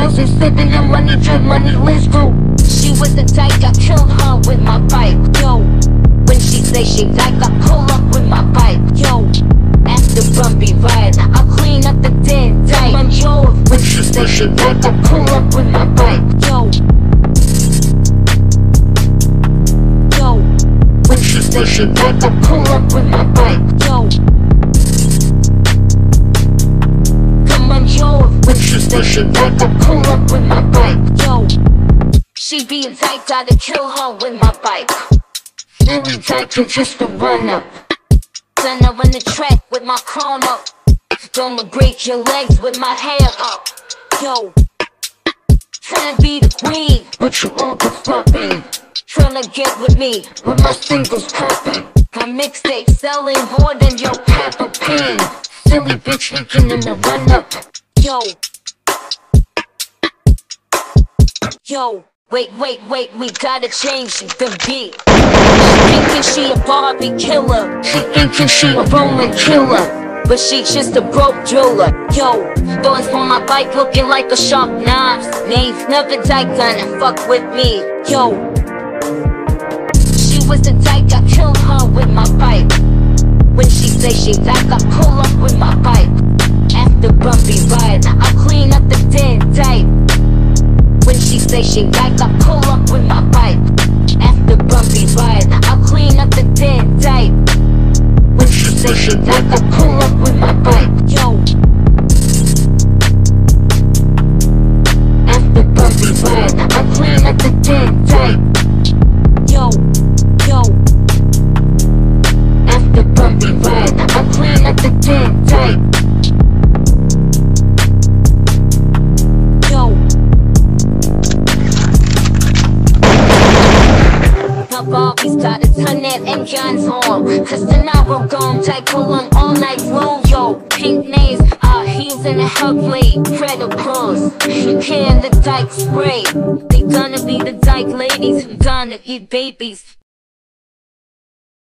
Houses, living in money, drip money, let's go. She was the Dyke, I killed her with my bike, yo. When she say she like, I pull up with my bike, yo. After bumpy ride, I'll clean up the dead Dyke. I'm yo. When she say she like, I pull up with my bike, yo. Yo. When she say she like, I pull up with my bike, yo. Come on, yo. When she say she like, I pull up with my bike, yo. She be a Dyke, gotta kill her with my bike. Really Dyke, you just a run up. Then I run the track with my crown up. Gonna break your legs with my hair up. Yo, tryna be the queen, but you all the flopping. Tryna get with me, With my singles popping. got mixtapes selling more than your Peppa Pig. Silly bitch leaking in the run up. Yo, yo, wait, we gotta change the beat. She thinking she a Barbie killer, She thinking she a Roman killer, but she just a broke jeweler. Yo, boys on my bike looking like a sharp knife. Nave never Dyke gonna fuck with me. Yo, she was the Dyke, I killed her with my bike. When she say she like, I pull up with my bike. After bumpy ride, I'll clean up the dead Dyke. When she say she like, I pull up with my bike. After bumpy ride, I'll clean up the dead Dyke. when she say she like, I pull up with my bike, yo. After bumpy ride, I clean up the dead Dyke. Yo, yo, After bumpy ride, I clean up the dead Dyke. yo. I've always got a ton of and guns on, cause tonight we're gon' Dyke pull 'em all night long, yo. Pink names, our heels in the hellblade, predators. You can the Dyke spray. They gonna be the Dyke ladies who gonna eat babies.